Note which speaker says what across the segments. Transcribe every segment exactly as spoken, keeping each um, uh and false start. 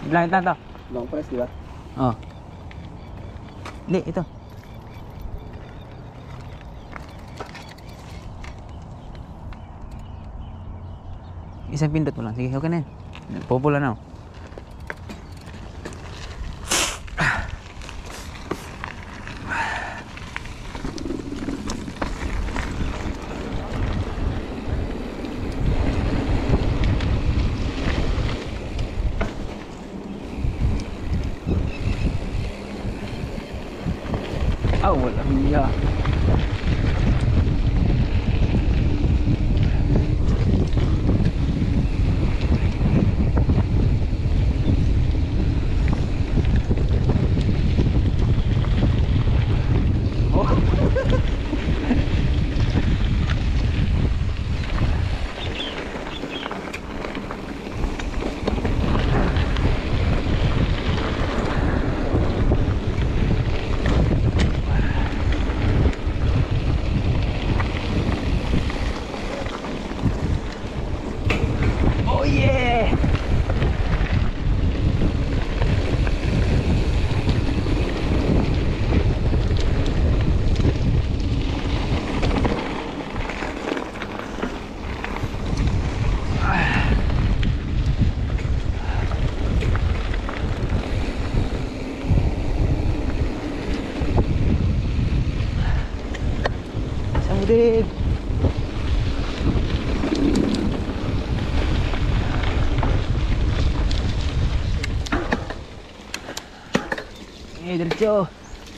Speaker 1: Langit na to.
Speaker 2: Long press, di ba?
Speaker 1: Oh. Hindi, ito. Isang pindot mo lang. Sige, okay na yan. Pupula na oh. Ah, wala hiya. Dave. Eh, diretso.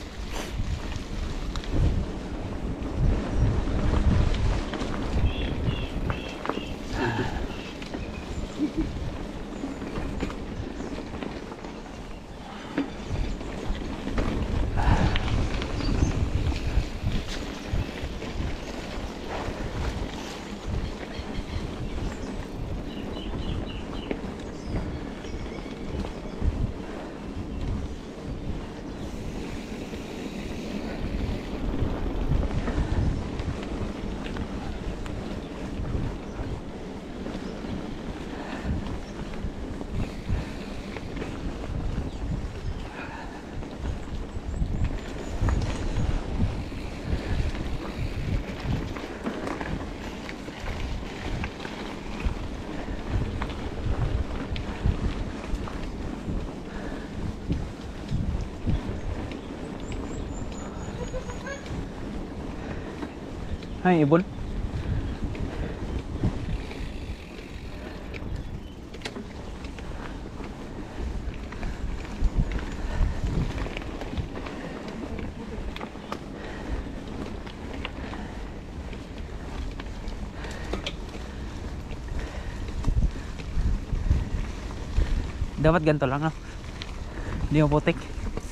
Speaker 1: Ay, ibon. Dapat ganito lang, no? Hindi mo putik.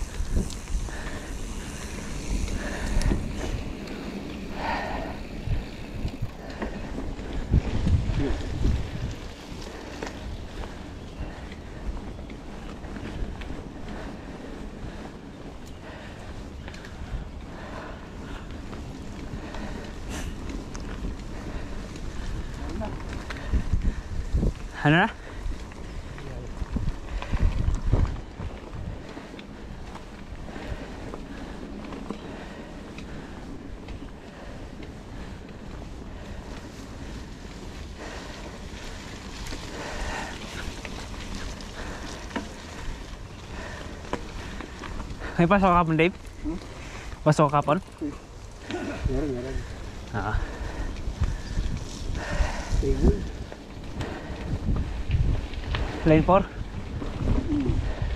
Speaker 1: Ano na? May pasok ka kapon, Dave? Hmm? Pasok ka kapon?
Speaker 2: Meron, meron.
Speaker 1: Ah. Lane four?
Speaker 2: Hmm.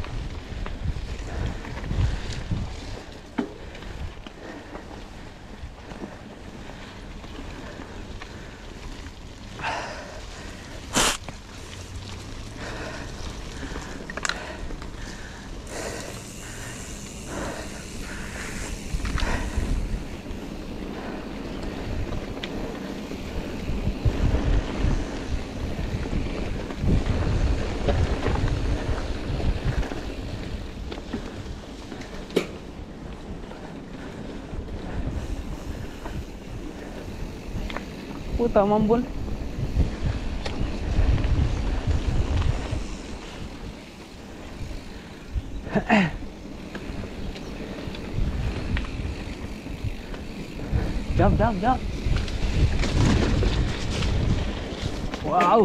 Speaker 1: Puta, mambon. Jump, jump, jump. Wow.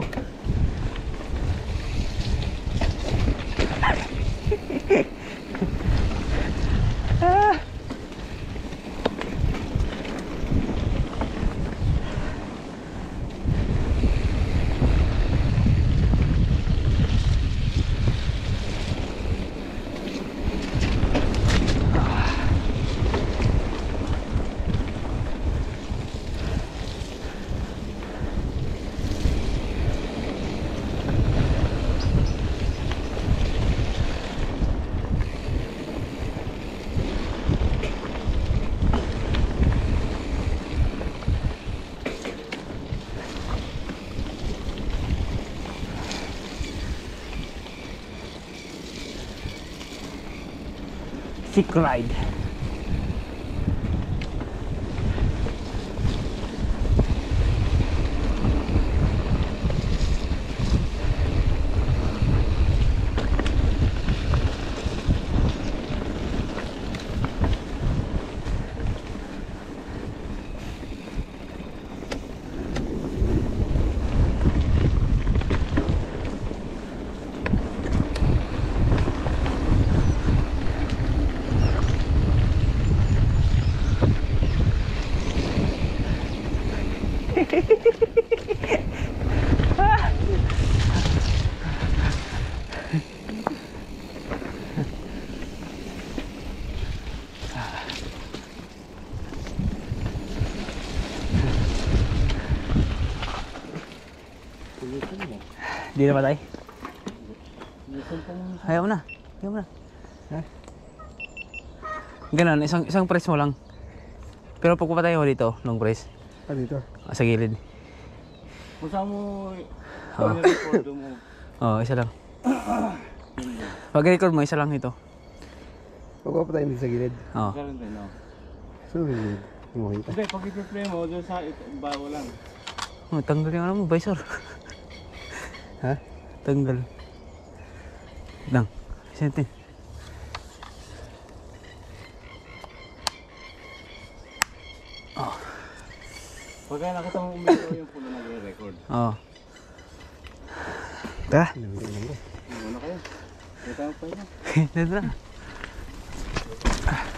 Speaker 1: Ah. Sick ride. Di na patay? Ayaw mo na. Ayaw mo na. Ha? Ganun, isang, isang press mo lang. Pero pag papatay mo dito, long press.
Speaker 2: Ah, dito?
Speaker 1: Ah, sa gilid.
Speaker 2: Kung saan mo
Speaker 1: Oo.
Speaker 2: i-record mo?
Speaker 1: Oo, isa lang. Pag record mo, isa lang ito.
Speaker 2: Pag pa tayo dito sa gilid.
Speaker 1: Oo.
Speaker 2: Ganun din, no? Saan mo gilid? Hindi mo kita. Hindi, pag i-play mo, doon sa bago lang.
Speaker 1: Oh, tanggal yung ano mo, visor.
Speaker 2: Ha?
Speaker 1: Tanggal. Lang. Sente. Oh.
Speaker 2: Pagka nakita mo umilo yung puno nagre-record.
Speaker 1: Oo. Tara.
Speaker 2: Ano kayo? Kita mo pa yun.
Speaker 1: Tara.